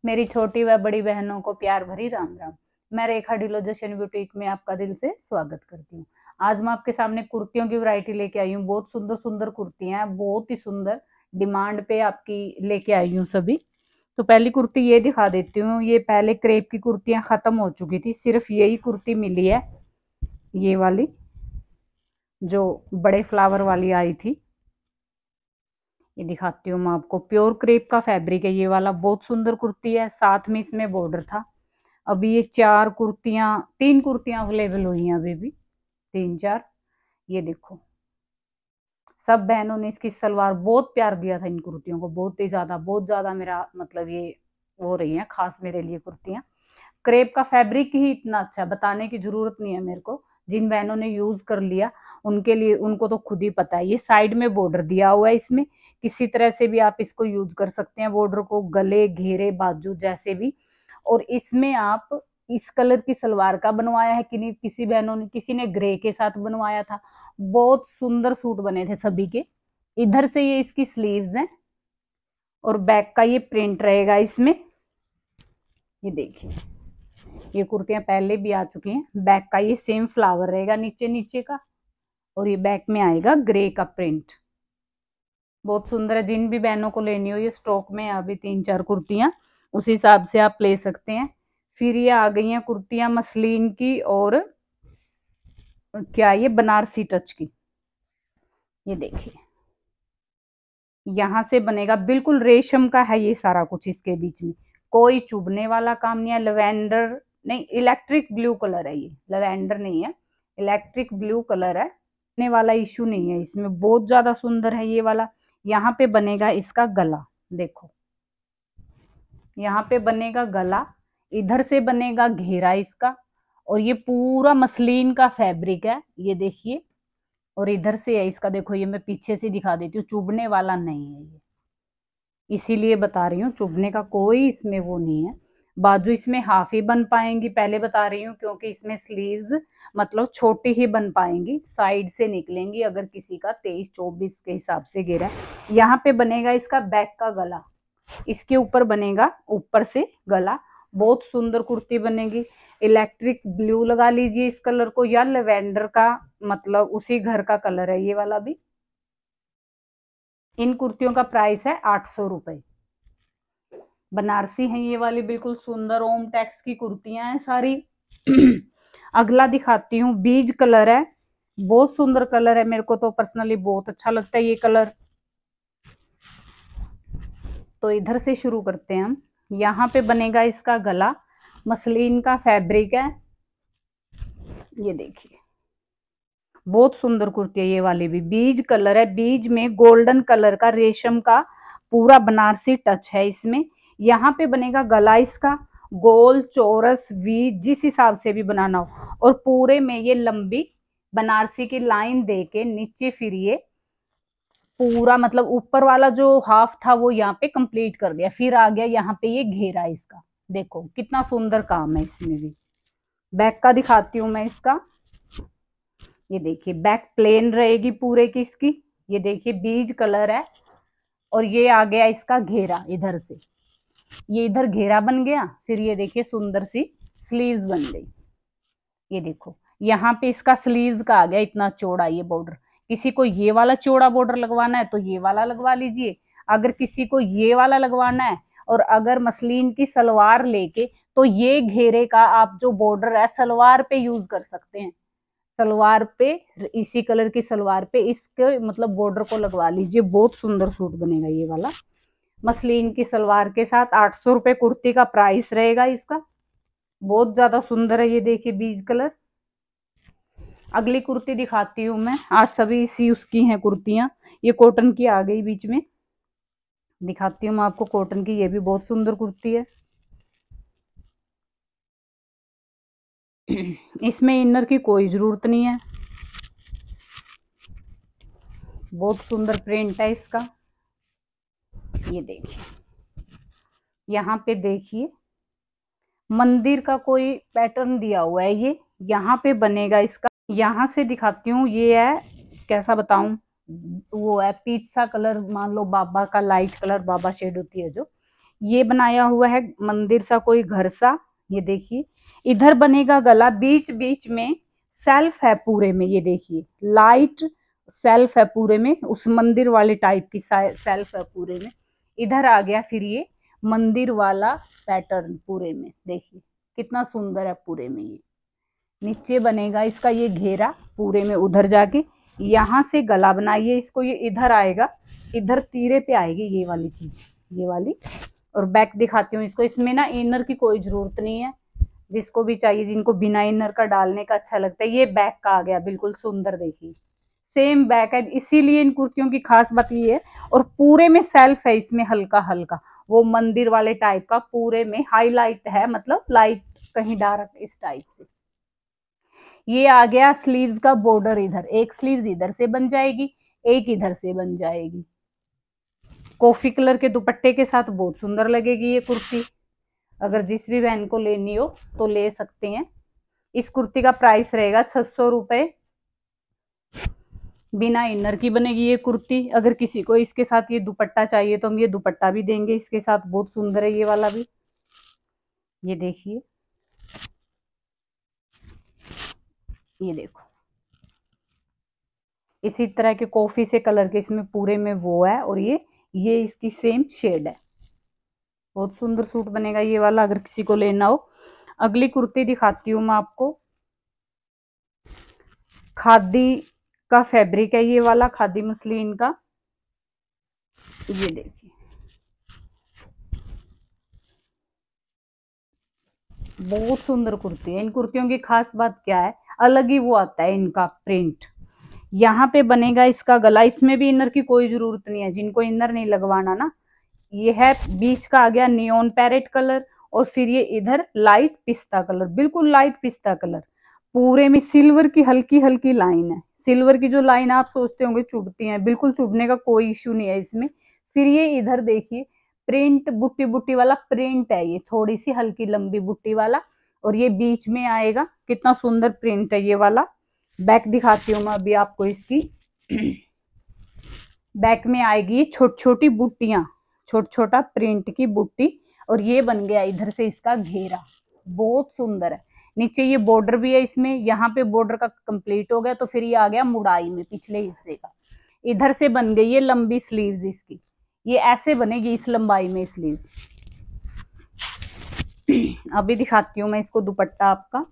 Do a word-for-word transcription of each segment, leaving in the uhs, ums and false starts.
मेरी छोटी व बड़ी बहनों को प्यार भरी राम राम। मैं रेखा ढिल्लों जशन बुटीक में आपका दिल से स्वागत करती हूँ। आज मैं आपके सामने कुर्तियों की वैरायटी लेके आई हूँ। बहुत सुंदर सुंदर कुर्तियां हैं, बहुत ही सुंदर डिमांड पे आपकी लेके आई हूँ सभी। तो पहली कुर्ती ये दिखा देती हूँ। ये पहले क्रेप की कुर्तियां खत्म हो चुकी थी, सिर्फ यही कुर्ती मिली है, ये वाली जो बड़े फ्लावर वाली आई थी। ये दिखाती हूँ मैं आपको। प्योर क्रेप का फैब्रिक है ये वाला, बहुत सुंदर कुर्ती है। साथ में इसमें बॉर्डर था। अभी ये चार कुर्तियां तीन कुर्तियां अवेलेबल हुई हैं, अभी भी तीन चार। ये देखो, सब बहनों ने इसकी सलवार बहुत प्यार दिया था इन कुर्तियों को, बहुत ही ज्यादा बहुत ज्यादा। मेरा मतलब ये हो रही है खास मेरे लिए कुर्तियां। क्रेप का फैब्रिक ही इतना अच्छा है, बताने की जरूरत नहीं है मेरे को। जिन बहनों ने यूज कर लिया उनके लिए, उनको तो खुद ही पता है। ये साइड में बॉर्डर दिया हुआ है, इसमें किसी तरह से भी आप इसको यूज कर सकते हैं बॉर्डर को, गले घेरे बाजू जैसे भी। और इसमें आप इस कलर की सलवार का बनवाया है कि नहीं, किसी बहनों ने, किसी ने ग्रे के साथ बनवाया था। बहुत सुंदर सूट बने थे सभी के। इधर से ये इसकी स्लीव्स हैं और बैक का ये प्रिंट रहेगा इसमें। ये देखिए, ये कुर्तियां पहले भी आ चुकी हैं। बैक का ये सेम फ्लावर रहेगा नीचे नीचे का, और ये बैक में आएगा ग्रे का प्रिंट। बहुत सुंदर है। जिन भी बहनों को लेनी हो, ये स्टॉक में अभी तीन चार कुर्तियां, उस हिसाब से आप ले सकते हैं। फिर ये आ गई हैं कुर्तियां मसलिन की, और क्या ये बनारसी टच की। ये देखिए, यहां से बनेगा, बिल्कुल रेशम का है ये सारा कुछ। इसके बीच में कोई चुभने वाला काम नहीं है। लेवेंडर नहीं, इलेक्ट्रिक ब्लू कलर है ये, लेवेंडर नहीं है, इलेक्ट्रिक ब्लू कलर है। ने वाला इशू नहीं है इसमें, बहुत ज्यादा सुंदर है ये वाला। यहाँ पे बनेगा इसका गला, देखो यहाँ पे बनेगा गला, इधर से बनेगा घेरा इसका, और ये पूरा मसलिन का फैब्रिक है, ये देखिए। और इधर से है इसका, देखो ये मैं पीछे से दिखा देती हूँ, चुभने वाला नहीं है ये, इसीलिए बता रही हूँ। चुभने का कोई इसमें वो नहीं है। बाजू इसमें हाफ ही बन पाएंगी, पहले बता रही हूँ, क्योंकि इसमें स्लीव्स मतलब छोटी ही बन पाएंगी, साइड से निकलेंगी अगर किसी का तेईस चौबीस के हिसाब से घेरा। यहाँ पे बनेगा इसका बैक का गला, इसके ऊपर बनेगा ऊपर से गला। बहुत सुंदर कुर्ती बनेगी। इलेक्ट्रिक ब्लू लगा लीजिए इस कलर को, या लेवेंडर का, मतलब उसी घर का कलर है ये वाला भी। इन कुर्तियों का प्राइस है आठ सौ रुपए। बनारसी है ये वाली, बिल्कुल सुंदर ओम टैक्स की कुर्तियां हैं सारी। अगला दिखाती हूँ, बीज कलर है, बहुत सुंदर कलर है, मेरे को तो पर्सनली बहुत अच्छा लगता है ये कलर। तो इधर से शुरू करते हैं हम। यहाँ पे बनेगा इसका गला, मसलिन का फैब्रिक है, ये देखिए। बहुत सुंदर कुर्ती है ये वाली भी, बीज कलर है, बीज में गोल्डन कलर का रेशम का पूरा बनारसी टच है इसमें। यहाँ पे बनेगा गला इसका, गोल चौरस वी जिस हिसाब से भी बनाना हो, और पूरे में ये लंबी बनारसी की लाइन दे के नीचे फिर ये पूरा, मतलब ऊपर वाला जो हाफ था वो यहाँ पे कंप्लीट कर दिया। फिर आ गया यहाँ पे ये घेरा इसका, देखो कितना सुंदर काम है इसमें भी। बैक का दिखाती हूँ मैं इसका। ये देखिए, बैक प्लेन रहेगी पूरे की इसकी। ये देखिए, बीज कलर है, और ये आ गया इसका घेरा इधर से, ये इधर घेरा बन गया। फिर ये देखिए सुंदर सी स्लीव्स बन गई। ये देखो, यहाँ पे इसका स्लीव्स का आ गया इतना चौड़ा ये बॉर्डर। किसी को ये वाला चौड़ा बॉर्डर लगवाना है तो ये वाला लगवा लीजिए। अगर किसी को ये वाला लगवाना है, और अगर मसलिन की सलवार लेके, तो ये घेरे का आप जो बॉर्डर है सलवार पे यूज कर सकते हैं। सलवार पे, इसी कलर की सलवार पे इसके मतलब बॉर्डर को लगवा लीजिए, बहुत सुंदर सूट बनेगा ये वाला। मसलिन की सलवार के साथ आठ सौ रुपए कुर्ती का प्राइस रहेगा इसका। बहुत ज्यादा सुंदर है ये, देखिए बीज कलर। अगली कुर्ती दिखाती हूँ मैं। आज सभी इसी उसकी हैं कुर्तियां। ये कॉटन की आ गई बीच में, दिखाती हूँ मैं आपको कॉटन की। ये भी बहुत सुंदर कुर्ती है। इसमें इनर की कोई जरूरत नहीं है, बहुत सुंदर प्रिंट है इसका। ये देखिए, यहाँ पे देखिए मंदिर का कोई पैटर्न दिया हुआ है ये, यहाँ पे बनेगा इसका। यहाँ से दिखाती हूँ, ये है, कैसा बताऊं, वो है पीच सा कलर, मान लो बाबा का लाइट कलर, बाबा शेड होती है जो, ये बनाया हुआ है मंदिर सा, कोई घर सा। ये देखिए, इधर बनेगा गला, बीच बीच में सेल्फ है पूरे में। ये देखिए लाइट सेल्फ है पूरे में, उस मंदिर वाले टाइप की सेल्फ है पूरे में। इधर आ गया फिर ये मंदिर वाला पैटर्न पूरे में। देखिए कितना सुंदर है पूरे में। ये नीचे बनेगा इसका ये घेरा पूरे में, उधर जाके यहाँ से गला बनाइए इसको, ये इधर आएगा, इधर तीरे पे आएगी ये वाली चीज, ये वाली। और बैक दिखाती हूँ इसको। इसमें ना इनर की कोई जरूरत नहीं है, जिसको भी चाहिए, जिनको बिना इनर का डालने का अच्छा लगता है। ये बैक का आ गया बिल्कुल सुंदर, देखिए सेम बैक है, इसीलिए इन कुर्तियों की खास बात ये है। और पूरे में सेल्फ है इसमें, हल्का हल्का वो मंदिर वाले टाइप का, पूरे में हाईलाइट है, मतलब लाइट कहीं डार्क इस टाइप से। ये आ गया स्लीव्स का बॉर्डर, इधर एक स्लीव्स इधर से बन जाएगी, एक इधर से बन जाएगी। कॉफी कलर के दुपट्टे के साथ बहुत सुंदर लगेगी ये कुर्ती। अगर जिस भी बहन को लेनी हो तो ले सकते हैं। इस कुर्ती का प्राइस रहेगा छह सौ रुपए, बिना इनर की बनेगी ये कुर्ती। अगर किसी को इसके साथ ये दुपट्टा चाहिए तो हम ये दुपट्टा भी देंगे इसके साथ, बहुत सुंदर है ये वाला भी। ये देखिए, ये देखो इसी तरह के कॉफी से कलर के इसमें पूरे में वो है, और ये ये इसकी सेम शेड है। बहुत सुंदर सूट बनेगा ये वाला, अगर किसी को लेना हो। अगली कुर्ती दिखाती हूँ मैं आपको। खादी का फैब्रिक है ये वाला, खादी मसलिन का। ये देखिए बहुत सुंदर कुर्ती है। इन कुर्तियों की खास बात क्या है, अलग ही वो आता है इनका प्रिंट। यहाँ पे बनेगा इसका गला, इसमें भी इनर की कोई जरूरत नहीं है, जिनको इनर नहीं लगवाना ना। ये है बीच का आ गया नियॉन पैरेट कलर, और फिर ये इधर लाइट पिस्ता कलर, बिल्कुल लाइट पिस्ता कलर। पूरे में सिल्वर की हल्की हल्की लाइन है। सिल्वर की जो लाइन आप सोचते होंगे चुभती है, बिल्कुल चुभने का कोई इश्यू नहीं है इसमें। फिर ये इधर देखिए प्रिंट, बुट्टी बुट्टी वाला प्रिंट है ये, थोड़ी सी हल्की लंबी बुट्टी वाला। और ये बीच में आएगा, कितना सुंदर प्रिंट है ये वाला। बैक दिखाती हूँ मैं अभी आपको इसकी। बैक में आएगी छोटी छोटी बुट्टियां, छोटा छोटा प्रिंट की बुट्टी। और ये बन गया इधर से इसका घेरा, बहुत सुंदर है। नीचे ये बॉर्डर भी है इसमें, यहाँ पे बॉर्डर का कंप्लीट हो गया, तो फिर ये आ गया मुड़ाई में पिछले हिस्से का। इधर से बन गई ये लंबी स्लीव्स इसकी, ये ऐसे बनेगी इस लंबाई में स्लीव्स। अभी दिखाती हूँ मैं इसको दुपट्टा आपका।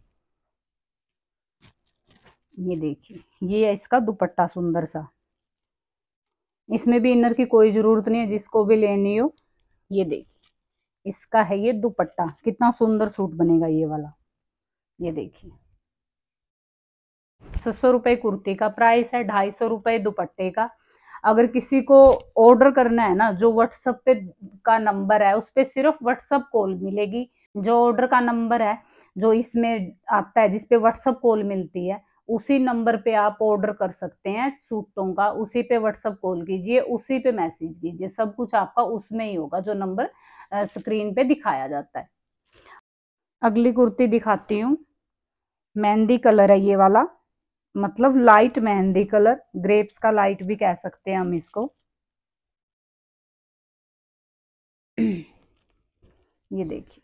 ये देखिए, ये है इसका दुपट्टा सुंदर सा। इसमें भी इनर की कोई जरूरत नहीं है, जिसको भी लेनी हो। ये देखिए इसका है ये दुपट्टा, कितना सुंदर सूट बनेगा ये वाला। ये देखिए छह सौ रुपए कुर्ती का प्राइस है, ढाई सौ रुपए दुपट्टे का। अगर किसी को ऑर्डर करना है ना, जो व्हाट्सएप पे का नंबर है उस पर सिर्फ व्हाट्सएप कॉल मिलेगी। जो ऑर्डर का नंबर है जो इसमें आता है, जिसपे व्हाट्सएप कॉल मिलती है, उसी नंबर पे आप ऑर्डर कर सकते हैं सूटों का। उसी पे व्हाट्सएप कॉल कीजिए, उसी पे मैसेज कीजिए, सब कुछ आपका उसमें ही होगा, जो नंबर स्क्रीन पे दिखाया जाता है। अगली कुर्ती दिखाती हूँ। मेहंदी कलर है ये वाला, मतलब लाइट मेहंदी कलर, ग्रेप्स का लाइट भी कह सकते हैं हम इसको। ये देखिए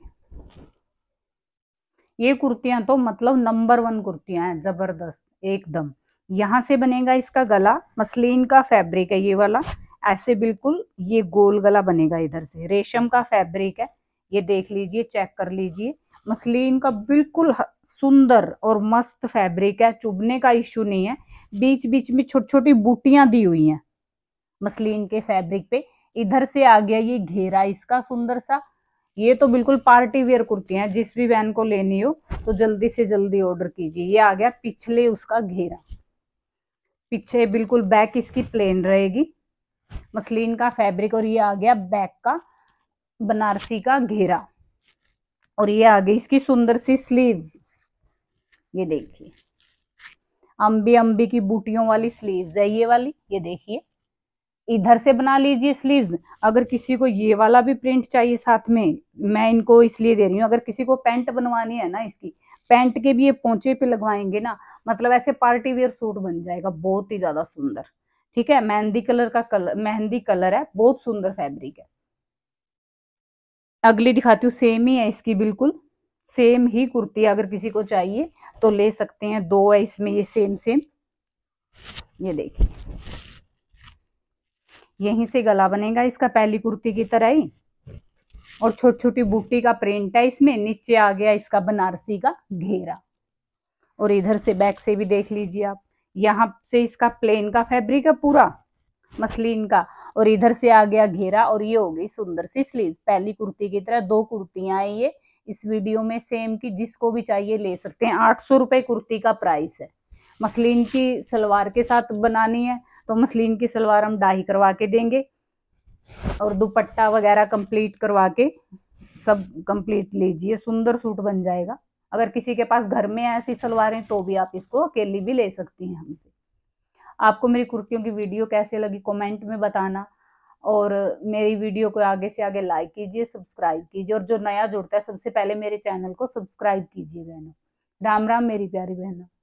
ये कुर्तियां तो मतलब नंबर वन कुर्तियां हैं, जबरदस्त एकदम। यहाँ से बनेगा इसका गला, मसलिन का फैब्रिक है ये वाला, ऐसे बिल्कुल ये गोल गला बनेगा। इधर से रेशम का फैब्रिक है, ये देख लीजिए, चेक कर लीजिए। मसलिन का बिल्कुल सुंदर और मस्त फैब्रिक है, चुभने का इश्यू नहीं है। बीच बीच में छोटी छोटी बूटियां दी हुई हैं मसलिन के फैब्रिक पे। इधर से आ गया ये घेरा इसका सुंदर सा। ये तो बिल्कुल पार्टी वेयर कुर्ती है, जिस भी बहन को लेनी हो तो जल्दी से जल्दी ऑर्डर कीजिए। ये आ गया पिछले उसका घेरा, पीछे बिल्कुल बैक इसकी प्लेन रहेगी, मसलिन का फैब्रिक। और ये आ गया बैक का बनारसी का घेरा, और ये आ गई इसकी सुंदर सी स्लीव्स। ये देखिए अम्बी अम्बी की बूटियों वाली स्लीव्स है ये वाली। ये देखिए इधर से बना लीजिए स्लीव्स। अगर किसी को ये वाला भी प्रिंट चाहिए साथ में, मैं इनको इसलिए दे रही हूँ, अगर किसी को पैंट बनवानी है ना, इसकी पैंट के भी ये पोंचे पे लगवाएंगे ना, मतलब ऐसे पार्टी वेयर सूट बन जाएगा, बहुत ही ज्यादा सुंदर। ठीक है, मेहंदी कलर का कलर, मेहंदी कलर है, बहुत सुंदर फैब्रिक है। अगली दिखाती हूँ, सेम ही है इसकी, बिल्कुल सेम ही कुर्ती। अगर किसी को चाहिए तो ले सकते हैं, दो है इसमें ये सेम सेम। ये देखिए, यहीं से गला बनेगा इसका, पहली कुर्ती की तरह ही, और छोटी छोटी बूटी का प्रिंट है इसमें। नीचे आ गया इसका बनारसी का घेरा, और इधर से बैक से भी देख लीजिए आप, यहाँ से इसका प्लेन का फैब्रिक है पूरा मसलिन का, और इधर से आ गया घेरा, और ये हो गई सुंदर सी स्लीव। पहली कुर्ती की तरह दो कुर्तियां हैं ये इस वीडियो में सेम की। जिसको भी चाहिए ले सकते हैं। आठ सौ रुपए कुर्ती का प्राइस है। मसलिन की सलवार के साथ बनानी है तो मसलिन की सलवार हम डाई करवा के देंगे, और दुपट्टा वगैरह कंप्लीट करवा के सब कंप्लीट लीजिए, सुंदर सूट बन जाएगा। अगर किसी के पास घर में ऐसी सलवारें तो भी आप इसको अकेली भी ले सकती हैं हमसे। आपको मेरी कुर्तियों की वीडियो कैसे लगी कमेंट में बताना, और मेरी वीडियो को आगे से आगे लाइक कीजिए, सब्सक्राइब कीजिए, और जो नया जुड़ता है सबसे पहले मेरे चैनल को सब्सक्राइब कीजिए बहनों। राम राम मेरी प्यारी बहनों।